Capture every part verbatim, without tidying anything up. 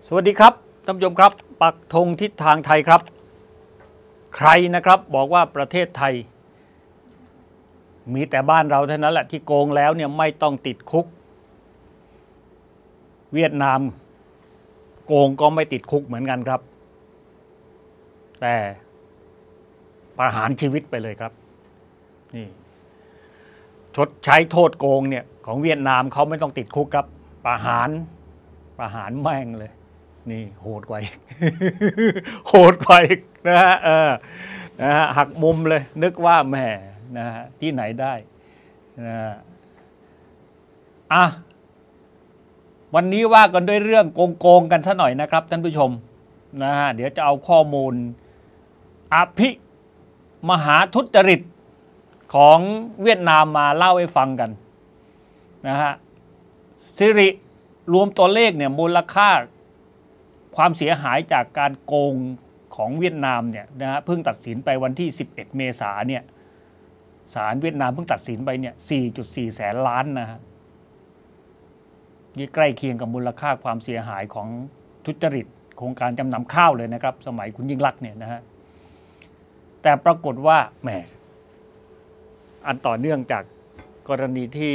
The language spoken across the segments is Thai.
สวัสดีครับท่านผู้ชมครับปักธงทิศทางไทยครับใครนะครับบอกว่าประเทศไทยมีแต่บ้านเราเท่านั้นแหละที่โกงแล้วเนี่ยไม่ต้องติดคุกเวียดนามโกงก็ไม่ติดคุกเหมือนกันครับแต่ประหารชีวิตไปเลยครับนี่ชดใช้โทษโกงเนี่ยของเวียดนามเขาไม่ต้องติดคุกครับประหารประหารแม่งเลยนี่โหดกว่าอีก โหดกว่าอีกนะฮะเออนะฮะหักมุมเลยนึกว่าแหมนะฮะที่ไหนได้นะอ่ะวันนี้ว่ากันด้วยเรื่องโกงๆกันซะหน่อยนะครับท่านผู้ชมนะฮะเดี๋ยวจะเอาข้อมูลอภิมหาทุจริตของเวียดนามมาเล่าให้ฟังกันนะฮะสิริรวมตัวเลขเนี่ยมูลค่าความเสียหายจากการโกงของเวียดนามเนี่ยนะฮะเพิ่งตัดสินไปวันที่สิบเอ็ดเมษายนเนี่ยศาลเวียดนามเพิ่งตัดสินไปเนี่ย สี่จุดสี่ แสนล้านนะฮะนี่ใกล้เคียงกับมูลค่าความเสียหายของทุจริตโครงการจำนำข้าวเลยนะครับสมัยคุณยิ่งลักษณ์เนี่ยนะฮะแต่ปรากฏว่าแหมอันต่อเนื่องจากกรณีที่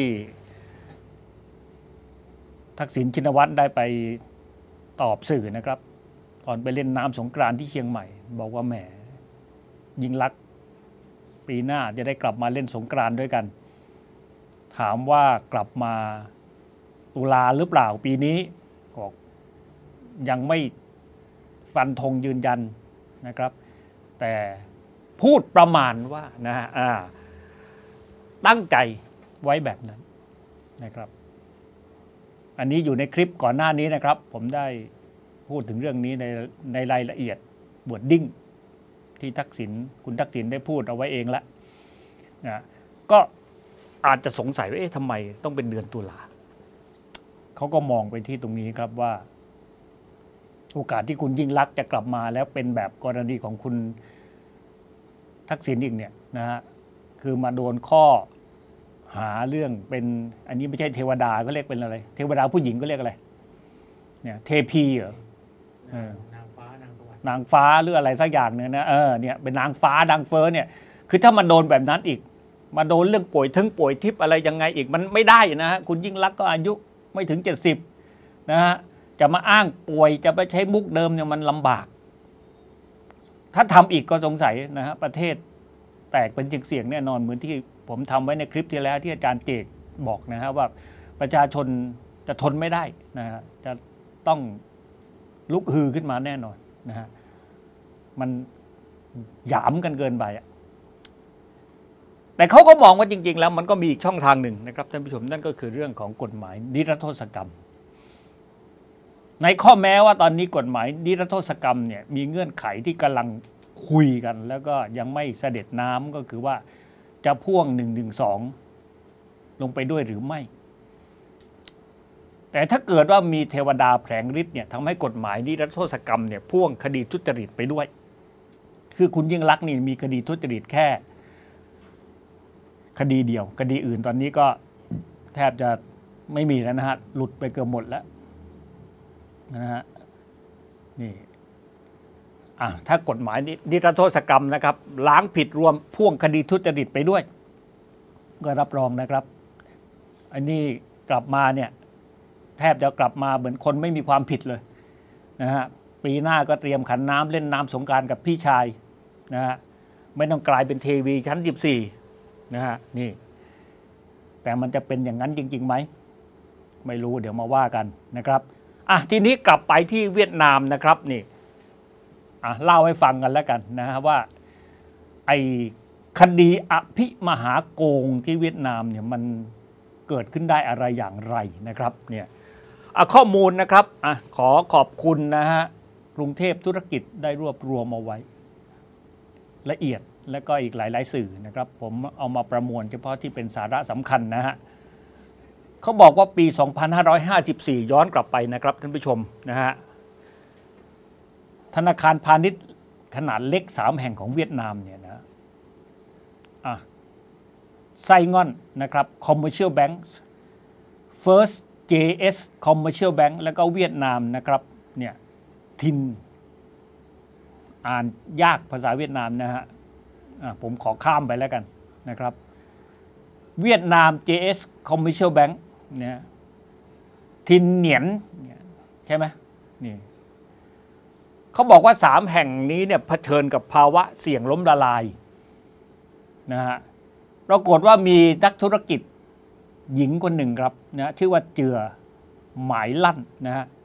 ทักษิณชินวัตรได้ไปตอบสื่อนะครับตอนไปเล่นน้ำสงกรานต์ที่เชียงใหม่บอกว่าแหมยิ่งลักษณ์ปีหน้าจะได้กลับมาเล่นสงกรานต์ด้วยกันถามว่ากลับมาตุลาหรือเปล่าปีนี้ก็ยังไม่ฟันธงยืนยันนะครับแต่พูดประมาณว่านะฮะตั้งใจไว้แบบนั้นนะครับอันนี้อยู่ในคลิปก่อนหน้านี้นะครับผมได้พูดถึงเรื่องนี้ในในรายละเอียดบวดดิ้งที่ทักษิณคุณทักษิณได้พูดเอาไว้เองแล้วนะก็อาจจะสงสัยว่าเอ๊ะทำไมต้องเป็นเดือนตุลาเขาก็มองไปที่ตรงนี้ครับว่าโอกาสที่คุณยิ่งลักษณ์จะกลับมาแล้วเป็นแบบกรณีของคุณทักษิณอีกเนี่ยนะฮะคือมาโดนข้อหาเรื่องเป็นอันนี้ไม่ใช่เทวดาก็เรียกเป็นอะไรเทวดาผู้หญิงก็เรียกอะไรเนี่ยเทพีเหรอนางฟ้านางสวรรค์นางฟ้าหรืออะไรสักอย่างเนี่ยนะเออเนี่ยเป็นนางฟ้านางเฟ้อเนี่ยคือถ้ามาโดนแบบนั้นอีกมาโดนเรื่องป่วยทั้งป่วยทิพย์อะไรยังไงอีกมันไม่ได้นะฮะคุณยิ่งลักษณ์ก็อายุไม่ถึงเจ็ดสิบนะฮะจะมาอ้างป่วยจะไปใช้มุกเดิมเนี่ยมันลำบากถ้าทำอีกก็สงสัยนะฮะประเทศแตกเป็นเสียงแน่นอนเหมือนที่ผมทำไว้ในคลิปที่แล้วที่อาจารย์เจกบอกนะฮะว่าประชาชนจะทนไม่ได้นะฮะจะต้องลุกฮือขึ้นมาแน่นอนนะฮะมันหยามกันเกินไปอ่ะแต่เขาก็มองว่าจริงๆแล้วมันก็มีอีกช่องทางหนึ่งนะครับท่านผู้ชมนั่นก็คือเรื่องของกฎหมายนิรโทษกรรมในข้อแม้ว่าตอนนี้กฎหมายนิรโทษกรรมเนี่ยมีเงื่อนไขที่กำลังคุยกันแล้วก็ยังไม่เสด็จน้ำก็คือว่าจะพ่วงหนึ่งหนึ่งสองลงไปด้วยหรือไม่แต่ถ้าเกิดว่ามีเทวดาแผลงฤทธิ์เนี่ยทำให้กฎหมายนิรโทษกรรมเนี่ยพ่วงคดีทุจริตไปด้วยคือคุณยิ่งลักษณ์นี่มีคดีทุจริตแค่คดีเดียวคดีอื่นตอนนี้ก็แทบจะไม่มีแล้วนะฮะหลุดไปเกือบหมดแล้วนะฮะนี่อ่ะถ้ากฎหมายนิรโทษกรรมนะครับล้างผิดรวมพ่วงคดีทุจริตไปด้วยก็รับรองนะครับอันนี้กลับมาเนี่ยแทบจะกลับมาเหมือนคนไม่มีความผิดเลยนะฮะปีหน้าก็เตรียมขันน้ำเล่นน้ำสงกรานต์กับพี่ชายนะฮะไม่ต้องกลายเป็นเทวีชั้นสิบสี่นะฮะนี่แต่มันจะเป็นอย่างนั้นจริงๆไหมไม่รู้เดี๋ยวมาว่ากันนะครับอ่ะทีนี้กลับไปที่เวียดนามนะครับนี่อ่ะเล่าให้ฟังกันแล้วกันนะฮะว่าไอ้คดีอภิมหาโกงที่เวียดนามเนี่ยมันเกิดขึ้นได้อะไรอย่างไรนะครับเนี่ยอ่ะข้อมูลนะครับอ่ะขอขอบคุณนะฮะกรุงเทพธุรกิจได้รวบรวมเอาไว้ละเอียดและก็อีกหลายๆสื่อนะครับผมเอามาประมวลเฉพาะที่เป็นสาระสำคัญนะฮะเขาบอกว่าปี สองพันห้าร้อยห้าสิบสี่ ย้อนกลับไปนะครับท่านผู้ชมนะฮะธนาคารพาณิชย์ขนาดเล็กสามแห่งของเวียดนามเนี่ยนะอ่ะไซงอนนะครับ Commercial Bank First เจ เอส Commercial Bank แล้วก็เวียดนามนะครับเนี่ยทินอ่านยากภาษาเวียดนามนะฮะผมขอข้ามไปแล้วกันนะครับเวียดนาม เจ เอส Commercial Bank เนี่ยทินเหนียนใช่ไหมนี่เขาบอกว่าสามแห่งนี้เนี่ยเผชิญกับภาวะเสี่ยงล้มละลายนะฮะปรากฏว่ามีนักธุรกิจหญิงคนหนึ่งครับนะชื่อว่าเจือหมายลั่นนะฮะ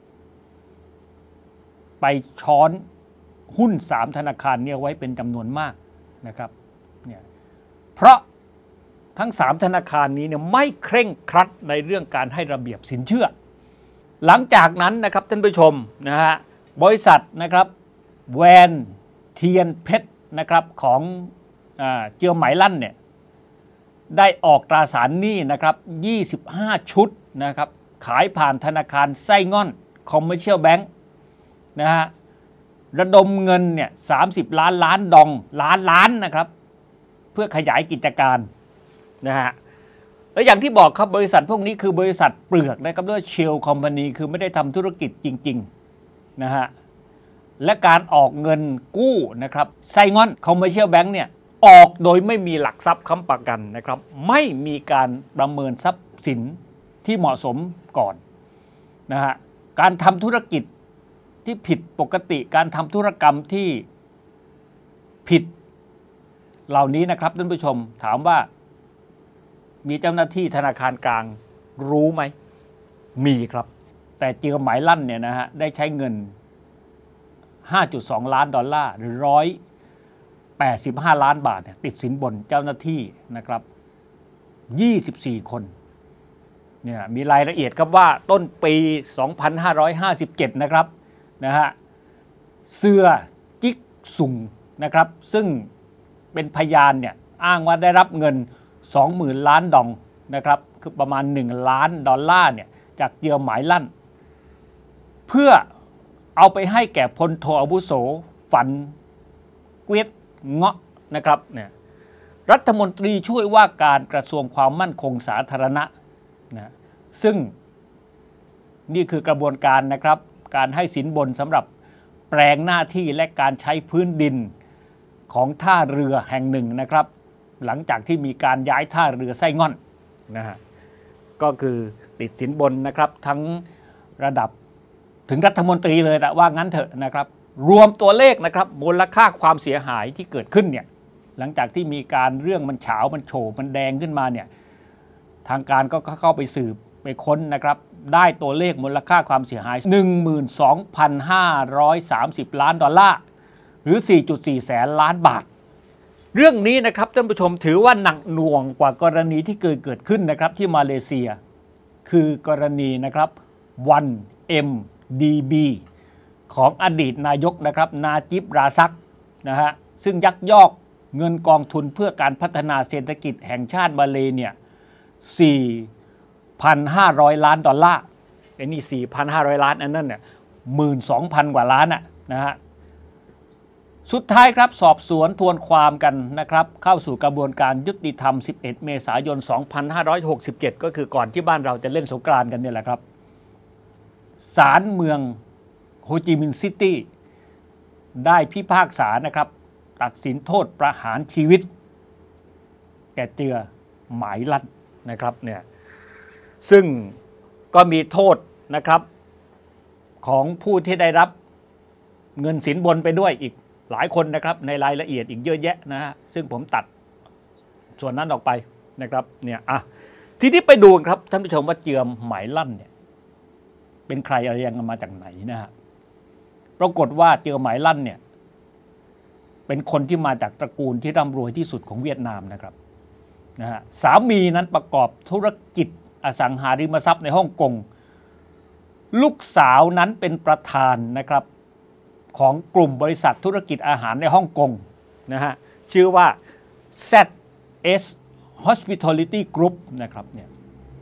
ไปช้อนหุ้นสามธนาคารเนี่ยไว้เป็นจำนวนมากนะครับเนี่ยเพราะทั้งสามธนาคารนี้เนี่ยไม่เคร่งครัดในเรื่องการให้ระเบียบสินเชื่อหลังจากนั้นนะครับท่านผู้ชมนะฮะบริษัทนะครับแวนเทียนเพชรนะครับของอ่าเจือหมายลั่นเนี่ยได้ออกตราสารหนี้นะครับยี่สิบห้าชุดนะครับขายผ่านธนาคารไส้ง่อน Commercial Bank นะฮะระดมเงินเนี่ยสามสิบล้านล้านดองล้านล้านนะครับเพื่อขยายกิจการนะฮะแล้วอย่างที่บอกครับบริษัทพวกนี้คือบริษัทเปลือกนะครับเรียกว่าเชลคอมพานีคือไม่ได้ทำธุรกิจจริงๆนะฮะและการออกเงินกู้นะครับไส้ง่อน Commercial Bank เนี่ยออกโดยไม่มีหลักทรัพย์ค้ำประกันนะครับไม่มีการประเมินทรัพย์สินที่เหมาะสมก่อนนะฮะการทำธุรกิจที่ผิดปกติการทำธุรกรรมที่ผิดเหล่านี้นะครับท่านผู้ชมถามว่ามีเจ้าหน้าที่ธนาคารกลางรู้ไหมมีครับแต่เจือหมายลั่นเนี่ยนะฮะได้ใช้เงิน ห้าจุดสอง ล้านดอลลาร์หรือหนึ่งร้อยแปดสิบห้าล้านบาทติดสินบนเจ้าหน้าที่นะครับยี่สิบสี่คนเนี่ยมีรายละเอียดครับว่าต้นปีสองพันห้าร้อยห้าสิบเจ็ดนะครับนะฮะเสือจิกสุงนะครับซึ่งเป็นพยานเนี่ยอ้างว่าได้รับเงิน สองหมื่น ล้านดองนะครับคือประมาณหนึ่งล้านดอลลาร์เนี่ยจากเจือหมายลั่นเพื่อเอาไปให้แก่พลโทอาวุโสฝันเกวียดเงาะนะครับเนี่ยรัฐมนตรีช่วยว่าการกระทรวงความมั่นคงสาธารณะนะซึ่งนี่คือกระบวนการนะครับการให้สินบนสำหรับแปลงหน้าที่และการใช้พื้นดินของท่าเรือแห่งหนึ่งนะครับหลังจากที่มีการย้ายท่าเรือไส้ง่อนนะฮะก็คือติดสินบนนะครับทั้งระดับถึงรัฐมนตรีเลยแต่ว่างั้นเถอะนะครับรวมตัวเลขนะครับมูลค่าความเสียหายที่เกิดขึ้นเนี่ยหลังจากที่มีการเรื่องมันเฉามันโฉบมันแดงขึ้นมาเนี่ยทางการก็เข้าไปสืบไปค้นนะครับได้ตัวเลขมูลค่าความเสียหาย หนึ่งหมื่นสองพันห้าร้อยสามสิบ ล้านดอลลาร์หรือ สี่จุดสี่ แสนล้านบาทเรื่องนี้นะครับท่านผู้ชมถือว่าหนักหน่วงกว่ากรณีที่เคยเกิดขึ้นนะครับที่มาเลเซียคือกรณีนะครับวัน เอ็ม ดี บี ของอดีตนายกนะครับนาจิบราซักนะฮะซึ่งยักยอกเงินกองทุนเพื่อการพัฒนาเศรษฐกิจแห่งชาติมาเลเนี่ย สี่พันห้าร้อย ล้านดอลลาร์ไอ้นี่ สี่พันห้าร้อย ล้านอันนั้นเนี่ย หนึ่งหมื่นสองพัน กว่าล้านอ่ะนะฮะสุดท้ายครับสอบสวนทวนความกันนะครับเข้าสู่กระบวนการยุติธรรมสิบเอ็ดเมษายนสองพันห้าร้อยหกสิบเจ็ดก็คือก่อนที่บ้านเราจะเล่นสงกรานต์กันเนี่ยแหละครับศาลเมืองโฮจิมินห์ซิตี้ได้พิพากษานะครับตัดสินโทษประหารชีวิตแก่เจือหมายลั่นนะครับเนี่ยซึ่งก็มีโทษนะครับของผู้ที่ได้รับเงินสินบนไปด้วยอีกหลายคนนะครับในรายละเอียดอีกเยอะแยะนะฮะซึ่งผมตัดส่วนนั้นออกไปนะครับเนี่ยอ่ะทีนี้ไปดูครับท่านผู้ชมว่าเจือหมายลั่นเนี่ยเป็นใครอะไรยังมาจากไหนนะฮะปรากฏว่าเจือหมายลั่นเนี่ยเป็นคนที่มาจากตระกูลที่ร่ำรวยที่สุดของเวียดนามนะครับนะฮะสามีนั้นประกอบธุรกิจอสังหาริมทรัพย์ในฮ่องกงลูกสาวนั้นเป็นประธานนะครับของกลุ่มบริษัทธุรกิจอาหารในฮ่องกงนะฮะชื่อว่า แซด เอส Hospitality Group นะครับเนี่ย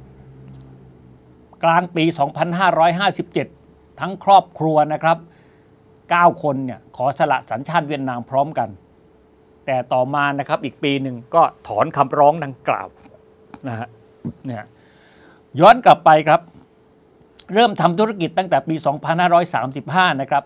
กลางปี สองพันห้าร้อยห้าสิบเจ็ด ทั้งครอบครัวนะครับเก้าคนเนี่ยขอสละสัญชาติเวียดนามพร้อมกันแต่ต่อมานะครับอีกปีหนึ่งก็ถอนคำร้องดังกล่าวนะฮะเนี่ยย้อนกลับไปครับเริ่มทำธุรกิจตั้งแต่ปี สองพันห้าร้อยสามสิบห้า นะครับ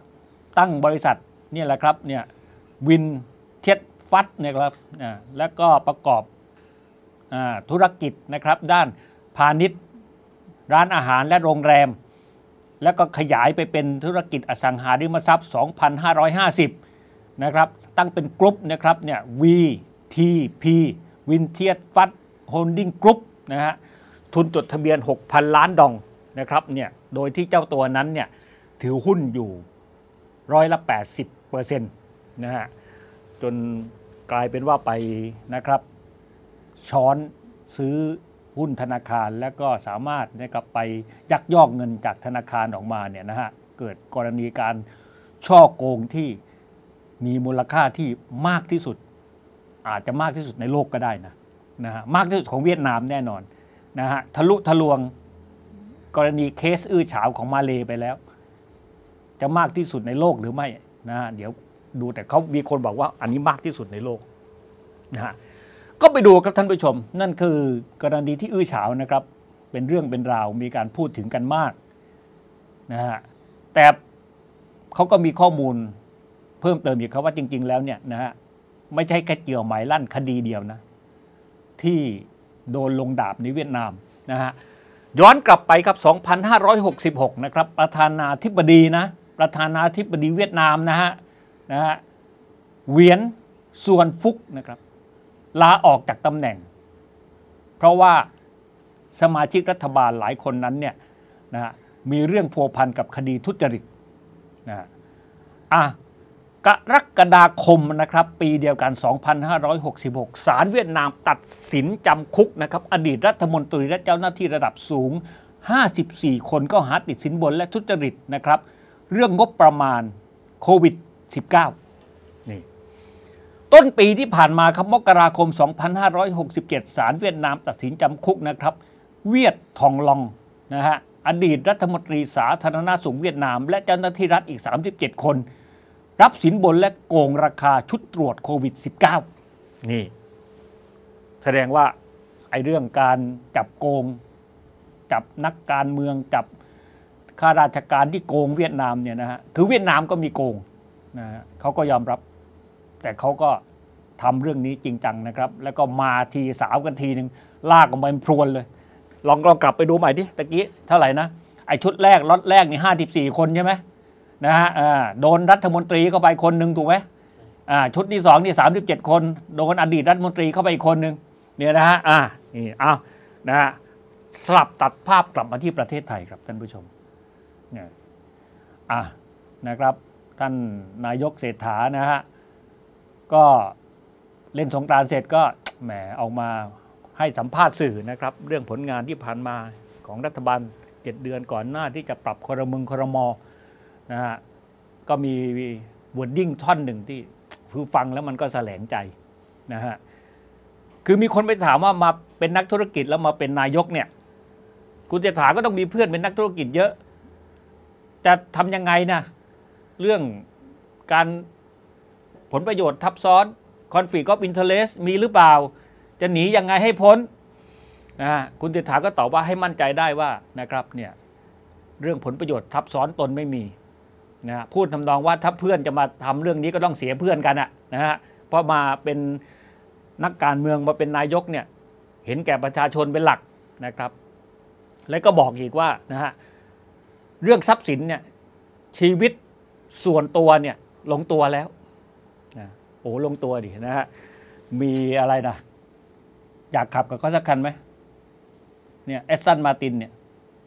ตั้งบริษัทนี่แหละครับเนี่ยวินเทียดฟัดเนี่ยครับแล้วก็ประกอบธุรกิจนะครับด้านพาณิชย์ร้านอาหารและโรงแรมแล้วก็ขยายไปเป็นธุรกิจอสังหาริมทรัพย์ สองพันห้าร้อยห้าสิบ นะครับตั้งเป็นกรุ๊ปนะครับเนี่ย วี ที พี วินเทียดฟัดโฮลดิ้งกรุ๊ปนะฮะทุนจดทะเบียน หกพัน ล้านดองนะครับเนี่ยโดยที่เจ้าตัวนั้นเนี่ยถือหุ้นอยู่ร้อยละ แปดสิบเปอร์เซ็นต์ นะฮะจนกลายเป็นว่าไปนะครับช้อนซื้อหุ้นธนาคารแล้วก็สามารถนะครับไปยักยอกเงินจากธนาคารออกมาเนี่ยนะฮะเกิดกรณีการช่อโกงที่มีมูลค่าที่มากที่สุดอาจจะมากที่สุดในโลกก็ได้นะนะฮะมากที่สุดของเวียดนามแน่นอนนะฮะทะลุทะลวงกรณีเคสอื้อฉาวของมาเลไปแล้วจะมากที่สุดในโลกหรือไม่นะฮะเดี๋ยวดูแต่เขามีคนบอกว่าอันนี้มากที่สุดในโลกนะฮะก็ไปดูครับท่านผู้ชมนั่นคือกรณีที่อื้อฉาวนะครับเป็นเรื่องเป็นราวมีการพูดถึงกันมากนะฮะแต่เขาก็มีข้อมูลเพิ่มเติมอีกครับว่าจริงๆแล้วเนี่ยนะฮะไม่ใช่แค่เกี่ยวหมายลั่นคดีเดียวนะที่โดนลงดาบในเวียดนามนะฮะย้อนกลับไปครับ สองพันห้าร้อยหกสิบหก นะครับประธานาธิบดีนะประธานาธิบดีเวียดนามนะฮะนะฮะเหวียนส่วนฟุกนะครับลาออกจากตำแหน่งเพราะว่าสมาชิกรัฐบาลหลายคนนั้นเนี่ยนะฮะมีเรื่องพัวพันกับคดีทุจริตนะฮะอ่ะกรกฎาคมนะครับปีเดียวกัน สองพันห้าร้อยหกสิบหก ศาลเวียดนามตัดสินจำคุกนะครับอดีตรัฐมนตรีและเจ้าหน้าที่ระดับสูงห้าสิบสี่คนก็หาติดสินบนและทุจริตนะครับเรื่องงบประมาณโควิด สิบเก้า นี่ต้นปีที่ผ่านมาครับมกราคม สองพันห้าร้อยหกสิบเจ็ด ศาลเวียดนามตัดสินจำคุกนะครับเวียดทองลองนะฮะอดีตรัฐมนตรีสาธารณสุขเวียดนามและเจ้าหน้าที่รัฐอีกสามสิบเจ็ดคนรับสินบนและโกงราคาชุดตรวจโควิด สิบเก้า นี่แสดงว่าไอ้เรื่องการจับโกงจับนักการเมืองจับข้าราชการที่โกงเวียดนามเนี่ยนะฮะคือเวียดนามก็มีโกงนะฮะเขาก็ยอมรับแต่เขาก็ทำเรื่องนี้จริงจังนะครับแล้วก็มาทีสาวกันทีหนึ่งลากออกมาเป็นพรวนเลยลองลองกลับไปดูใหม่ดิตะกี้เท่าไหร่นะไอ้ชุดแรกล็อตแรกนี่ห้าสิบสี่คนใช่ไหมนะฮะโดนรัฐมนตรีเข้าไปคนหนึ่งถูกไหมชุดที่สองนี่สามสิบเจ็ดคนโดนอดีตรัฐมนตรีเข้าไปอีกคนหนึ่งเนี่ยนะฮะอ่านี่เอานะฮะสลับตัดภาพกลับมาที่ประเทศไทยครับท่านผู้ชมเนี่ยอ่ะนะครับท่านนายกเศรษฐานะฮะก็เล่นสงกรานต์เสร็จก็แหมออกมาให้สัมภาษณ์สื่อนะครับเรื่องผลงานที่ผ่านมาของรัฐบาลเจ็ดเดือนก่อนหน้าที่จะปรับครมครมนะฮะก็มีวอร์ดดิ้งท่อนหนึ่งที่คือฟังแล้วมันก็แสลงใจนะฮะคือมีคนไปถามว่ามาเป็นนักธุรกิจแล้วมาเป็นนายกเนี่ยคุณเศรษฐาก็ต้องมีเพื่อนเป็นนักธุรกิจเยอะจะทำยังไงนะเรื่องการผลประโยชน์ทับซ้อน conflict of interest มีหรือเปล่าจะหนียังไงให้พ้นนะคุณเศรษฐาก็ตอบว่าให้มั่นใจได้ว่านะครับเนี่ยเรื่องผลประโยชน์ทับซ้อนตนไม่มีนะพูดทำนองว่าถ้าเพื่อนจะมาทำเรื่องนี้ก็ต้องเสียเพื่อนกันนะฮะเพราะมาเป็นนักการเมืองมาเป็นนายกเนี่ยเห็นแก่ประชาชนเป็นหลักนะครับแล้วก็บอกอีกว่านะฮะเรื่องทรัพย์สินเนี่ยชีวิตส่วนตัวเนี่ยลงตัวแล้วนะโอ้ลงตัวดินะฮะมีอะไรนะอยากขับกับเขาสักคันไหมเนี่ยแอสตันมาตินเนี่ย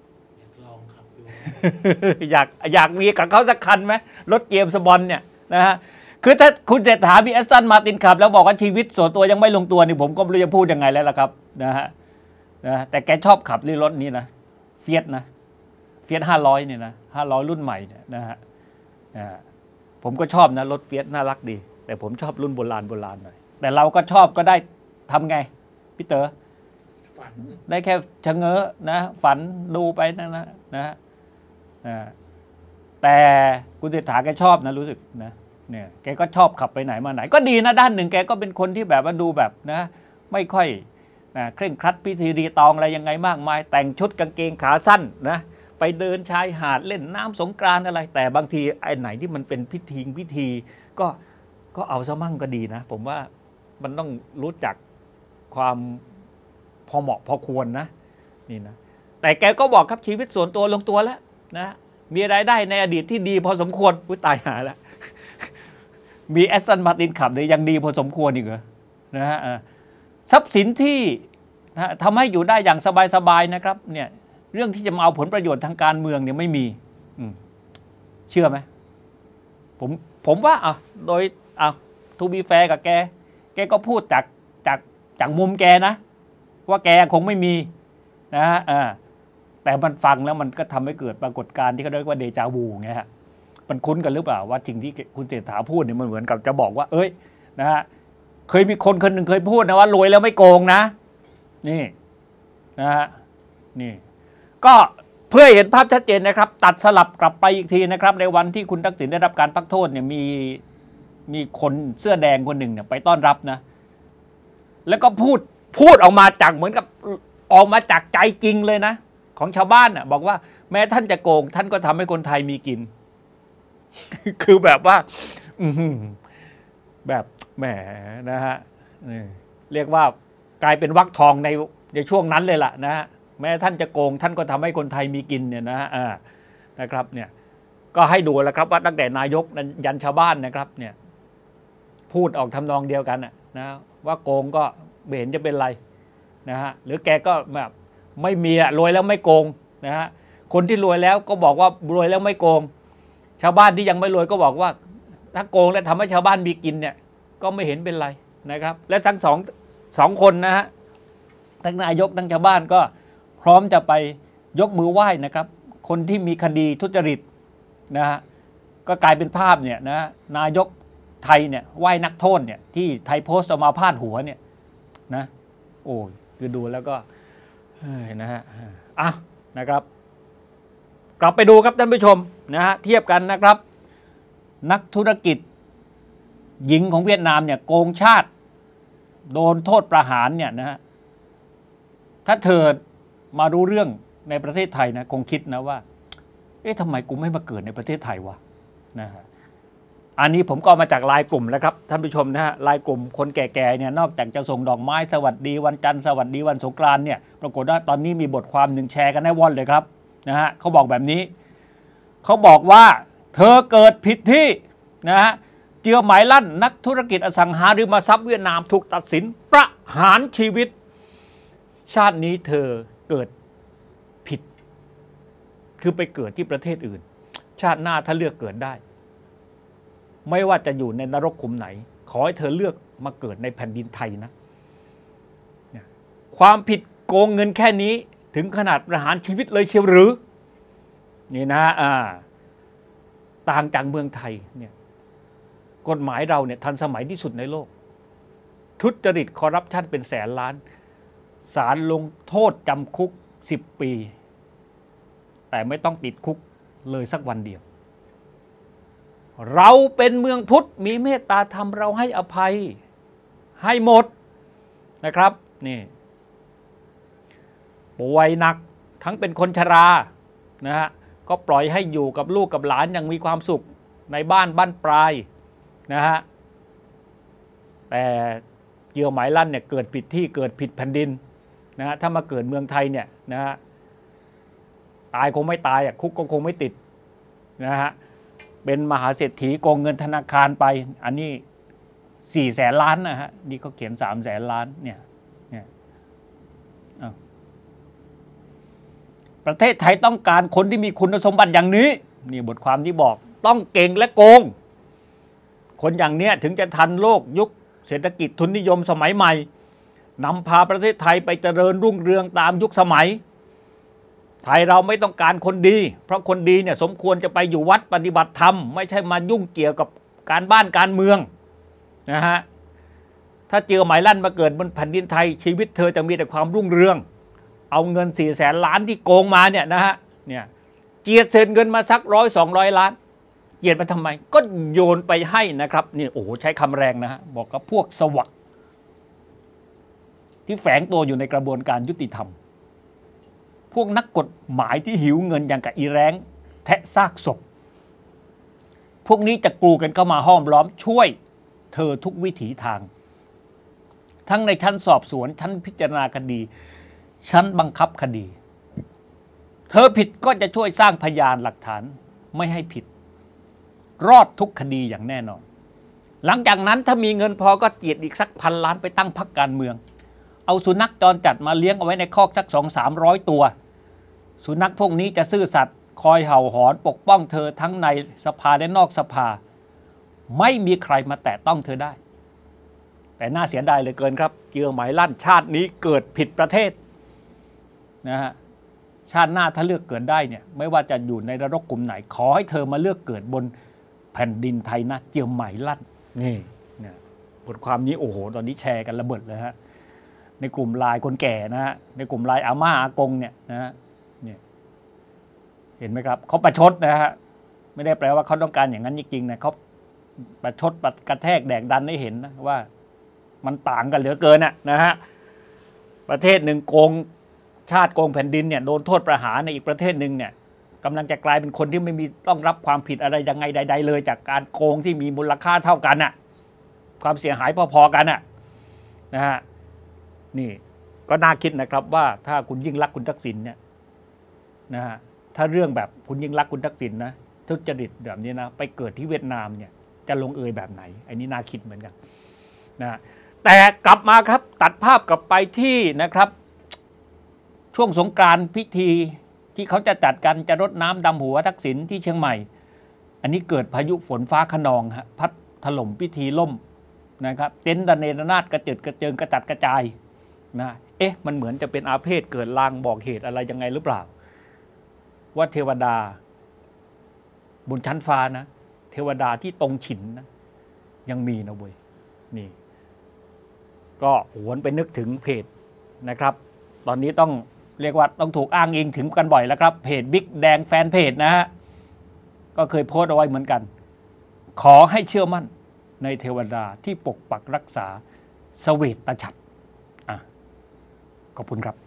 อยากอยากมีกับเขาสักคันไหมรถเจมส์บอนด์เนี่ยนะฮะคือถ้าคุณเศรษฐามีแอสตันมาตินขับแล้วบอกว่าชีวิตส่วนตัวยังไม่ลงตัวนี่ผมก็ไม่รู้จะพูดยังไงแล้วล่ะครับนะฮะนะแต่แกชอบขับรถนี้นะเฟียสนะเฟียสห้าร้อยเนี่ยนะห้าร้อยรุ่นใหม่เนี่ยนะฮะผมก็ชอบนะรถเฟียสน่ารักดีแต่ผมชอบรุ่นโบราณโบราณหน่อยแต่เราก็ชอบก็ได้ทำไงพี่เต๋อฝันได้แค่ชะเง้อนะฝันดูไปนะนะนะฮะแต่คุณเศรษฐาแกชอบนะรู้สึกนะเนี่ยแกก็ชอบขับไปไหนมาไหนก็ดีนะด้านหนึ่งแกก็เป็นคนที่แบบว่าดูแบบนะไม่ค่อยนะเคร่งครัดพิธีรีตองอะไรยังไงมากมายแต่งชุดกางเกงขาสั้นนะไปไปเดินชายหาดเล่นน้ำสงกรานต์อะไรแต่บางทีไอ้ไหนที่มันเป็นพิธีพิธีก็ก็เอาซะมั่งก็ดีนะผมว่ามันต้องรู้จักความพอเหมาะพอควรนะนี่นะแต่แกก็บอกครับชีวิตส่วนตัวลงตัวแล้วนะมีรายได้ในอดีตที่ดีพอสมควรอุ้ยตายหาแล้วมีแอสตันมาร์ตินขับเลยยังดีพอสมควรอีกเหรอนะฮะทรัพย์สินที่นะทำให้อยู่ได้อย่างสบายๆนะครับเนี่ยเรื่องที่จะมาเอาผลประโยชน์ทางการเมืองเนี่ยไม่มีเชื่อไหมผมผมว่าอ่ะโดยอ่ะทูบีแฟร์กับแกแกก็พูดจากจากจากมุมแกนะว่าแกคงไม่มีนะฮะแต่มันฟังแล้วมันก็ทำให้เกิดปรากฏการณ์ที่เขาเรียกว่าเดจาวูไงฮะมันคุ้นกันหรือเปล่าว่าสิ่งที่คุณเศรษฐาพูดเนี่ยมันเหมือนกับจะบอกว่าเอ้ยนะฮะเคยมีคนคนหนึ่งเคยพูดนะว่ารวยแล้วไม่โกงนะนี่นะฮะนี่ก็เพื่อเห็นภาพชัดเจนนะครับตัดสลับกลับไปอีกทีนะครับในวันที่คุณทักษิณได้รับการพักโทษเนี่ยมีมีคนเสื้อแดงคนหนึ่งเนี่ยไปต้อนรับนะแล้วก็พูดพูดออกมาจากเหมือนกับออกมาจากใจจริงเลยนะของชาวบ้านน่ะบอกว่าแม้ท่านจะโกงท่านก็ทำให้คนไทยมีกิน คือแบบว่าแบบแหมนะฮะเรียกว่ากลายเป็นวรรคทองในในช่วงนั้นเลยล่ะนะฮะแม้ท่านจะโกงท่านก็ทำให้คนไทยมีกินเนี่ยนะฮะนะครับเนี่ยก็ให้ดูแล้วครับว่าตั้งแต่นายกยันชาวบ้านนะครับเนี่ยพูดออกทำนองเดียวกันนะว่าโกงก็ไม่เห็นจะเป็นไรนะฮะหรือแกก็แบบไม่มีอะรวยแล้วไม่โกงนะฮะคนที่รวยแล้วก็บอกว่ารวยแล้วไม่โกงชาวบ้านที่ยังไม่รวยก็บอกว่าถ้าโกงแล้วทำให้ชาวบ้านมีกินเนี่ยก็ไม่เห็นเป็นไรนะครับและทั้งสองสองคนนะฮะทั้งนายกทั้งชาวบ้านก็พร้อมจะไปยกมือไหว้นะครับคนที่มีคดีทุจริตนะฮะก็กลายเป็นภาพเนี่ยนะนายกไทยเนี่ยไหว้นักโทษเนี่ยที่ไทยโพสต์เอามาพาดหัวเนี่ยนะโอ้คือดูแล้วก็นะฮะอ่ะนะครับกลับไปดูครับท่านผู้ชมนะฮะเทียบกันนะครับนักธุรกิจหญิงของเวียดนามเนี่ยโกงชาติโดนโทษประหารเนี่ยนะฮะถ้าเธอมารู้เรื่องในประเทศไทยนะคงคิดนะว่าเอ๊ะทำไมกูไม่มาเกิดในประเทศไทยวะนะฮะอันนี้ผมก็มาจากไลน์กลุ่มแล้วครับท่านผู้ชมนะฮะไลน์กลุ่มคนแก่ๆเนี่ยนอกจากจะส่งดอกไม้สวัสดีวันจันทร์สวัสดีวันสงกรานต์เนี่ยปรากฏว่าตอนนี้มีบทความหนึ่งแชร์กันให้ว่อนเลยครับนะฮะเขาบอกแบบนี้เขาบอกว่าเธอเกิดผิดที่นะฮะเจียวหมายลั่นนักธุรกิจอสังหาริมทรัพย์เวียดนามถูกตัดสินประหารชีวิตชาตินี้เธอเกิดผิดคือไปเกิดที่ประเทศอื่นชาติหน้าถ้าเลือกเกิดได้ไม่ว่าจะอยู่ในนรกขุมไหนขอให้เธอเลือกมาเกิดในแผ่นดินไทยนะความผิดโกงเงินแค่นี้ถึงขนาดประหารชีวิตเลยเชียวหรือนี่นะอ่าต่างจากเมืองไทยเนี่ยกฎหมายเราเนี่ยทันสมัยที่สุดในโลกทุจริตคอร์รัปชันเป็นแสนล้านศาลลงโทษจำคุกสิบปีแต่ไม่ต้องติดคุกเลยสักวันเดียวเราเป็นเมืองพุทธมีเมตตาธรรมเราให้อภัยให้หมดนะครับนี่ป่วยหนักทั้งเป็นคนชรานะฮะก็ปล่อยให้อยู่กับลูกกับหลานอย่างมีความสุขในบ้านบ้านปลายนะฮะแต่เกี่ยวหมายลั่นเนี่ยเกิดผิดที่เกิดผิดแผ่นดินนะฮะถ้ามาเกิดเมืองไทยเนี่ยนะฮะตายคงไม่ตายอ่ะคุกก็คงไม่ติดนะฮะเป็นมหาเศรษฐีโกงเงินธนาคารไปอันนี้สี่แสนล้านนะฮะนี่เขาเขียนสามแสนล้านเนี่ยเนี่ยประเทศไทยต้องการคนที่มีคุณสมบัติอย่างนี้นี่บทความที่บอกต้องเก่งและโกงคนอย่างเนี้ยถึงจะทันโลกยุคเศรษฐกิจทุนนิยมสมัยใหม่นำพาประเทศไทยไปเจริญรุ่งเรืองตามยุคสมัยไทยเราไม่ต้องการคนดีเพราะคนดีเนี่ยสมควรจะไปอยู่วัดปฏิบัติธรรมไม่ใช่มายุ่งเกี่ยวกับการบ้านการเมืองนะฮะถ้าเจอหมายลั่นมาเกิดบนแผ่นดินไทยชีวิตเธอจะมีแต่ความรุ่งเรืองเอาเงินสี่แสนล้านที่โกงมาเนี่ยนะฮะเนี่ยเจียดเศษเงินมาสักร้อยสองร้อยล้านเจียดมาทำไมก็โยนไปให้นะครับนี่โอ้โหใช้คำแรงนะฮะบอกกับพวกสวัสดิ์ที่แฝงตัวอยู่ในกระบวนการยุติธรรมพวกนักกฎหมายที่หิวเงินอย่างกับอีแร้งแทะซากศพพวกนี้จะกรูกันเข้ามาห้อมล้อมช่วยเธอทุกวิถีทางทั้งในชั้นสอบสวนชั้นพิจารณาคดีชั้นบังคับคดีเธอผิดก็จะช่วยสร้างพยานหลักฐานไม่ให้ผิดรอดทุกคดีอย่างแน่นอนหลังจากนั้นถ้ามีเงินพอก็เจียดอีกสักพันล้านไปตั้งพรรคการเมืองเอาสุนัขจรจัดมาเลี้ยงเอาไว้ในคอกสักสองสามร้อยตัวสุนัขพวกนี้จะซื่อสัตย์คอยเห่าหอนปกป้องเธอทั้งในสภาและนอกสภาไม่มีใครมาแตะต้องเธอได้แต่น่าเสียดายเหลือเกินครับเจือหมายลั่นชาตินี้เกิดผิดประเทศนะฮะชาติหน้าถ้าเลือกเกิดได้เนี่ยไม่ว่าจะอยู่ในนรกกลุ่มไหนขอให้เธอมาเลือกเกิดบนแผ่นดินไทยนะเจือหมายลั่นนี่เนี่ยบทความนี้โอ้โหตอนนี้แชร์กันระเบิดเลยฮะในกลุ่มไลน์คนแก่นะฮะในกลุ่มไลน์อาม่าอากงเนี่ยนะฮะเนี่ยเห็นไหมครับเขาประชดนะฮะไม่ได้แปลว่าเขาต้องการอย่างนั้นจริงๆนะเขาประชดประกระแทกแดกดันให้เห็นนะว่ามันต่างกันเหลือเกินน่ะนะฮะประเทศหนึ่งโกงชาติโกงแผ่นดินเนี่ยโดนโทษประหารในอีกประเทศหนึ่งเนี่ยกำลังจะกลายเป็นคนที่ไม่มีต้องรับความผิดอะไรยังไงใดๆเลยจากการโกงที่มีมูลค่าเท่ากันน่ะความเสียหายพอๆกันน่ะนะฮะนี่ก็น่าคิดนะครับว่าถ้าคุณยิ่งรักคุณทักษิณเนี่ยนะฮะถ้าเรื่องแบบคุณยิ่งรักคุณทักษิณนะทุจริตแบบนี้นะไปเกิดที่เวียดนามเนี่ยจะลงเอยแบบไหนอันนี้น่าคิดเหมือนกันนะแต่กลับมาครับตัดภาพกลับไปที่นะครับช่วงสงกรานต์พิธีที่เขาจะจัดกันจะรดน้ำดำหัวทักษิณที่เชียงใหม่อันนี้เกิดพายุฝนฟ้าคะนองฮะพัดถล่มพิธีล่มนะครับเต็นท์ระเนระนาดกระเจิดกระเจิงกระจัดกระจายนะเอ๊ะมันเหมือนจะเป็นอาเพศเกิดลางบอกเหตุอะไรยังไงหรือเปล่าว่าเทวดาบนชั้นฟ้านะเทวดาที่ตรงฉินนะยังมีนะเว้ยนี่ก็หวนไปนึกถึงเพจนะครับตอนนี้ต้องเรียกว่าต้องถูกอ้างอิงถึงกันบ่อยแล้วครับเพจบิ๊กแดงแฟนเพจนะฮะก็เคยโพสต์เอาไว้เหมือนกันขอให้เชื่อมั่นในเทวดาที่ปกปักรักษาเสวตฉัตรอ่ะขอบคุณครับ